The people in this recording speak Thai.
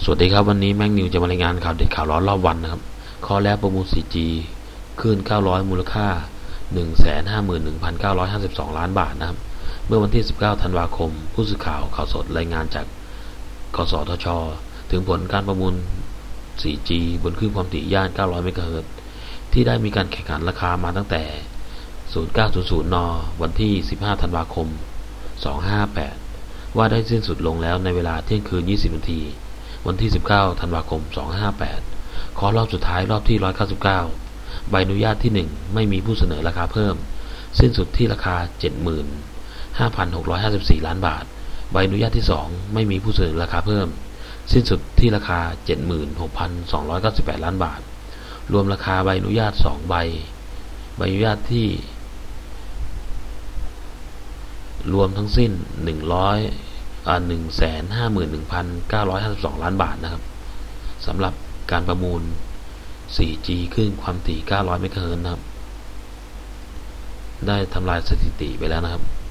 สวัสดีครับวันนี้แม็กนิวจะมารายงานข่าวเด็ดข่าวร้อนรอบวันนะครับข้อแรกประมูล 4G คลื่น900มูลค่า 151,952 ล้านบาทนะครับเมื่อวันที่19ธันวาคมผู้สื่อข่าวสดรายงานจากกสทช.ถึงผลการประมูล 4G บนคลื่นความถี่ย่าน900เมกะเฮิรตซ์ที่ได้มีการแข่งขันราคามาตั้งแต่09:00 น.วันที่15ธันวาคม2558ว่าได้สิ้นสุดลงแล้วในเวลาเที่ยงคืน20 นาทีวันที่19ธันวาคม2558ขอรอบสุดท้ายรอบที่199ใบอนุญาตที่1ไม่มีผู้เสนอราคาเพิ่มสิ้นสุดที่ราคา 75,654 ล้านบาทใบอนุญาตที่2ไม่มีผู้เสนอราคาเพิ่มสิ้นสุดที่ราคา 76,298 ล้านบาทรวมราคาใบอนุญาต2ใบอนุญาตที่รวมทั้งสิ้น151,952 ล้านบาทนะครับสำหรับการประมูล 4G คลื่นความถี่900เมกะเฮิรตซ์นะครับได้ทำลายสถิติไปแล้วนะครับ